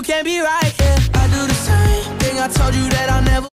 can't be right, yeah. I do the same thing, I told you that I'll never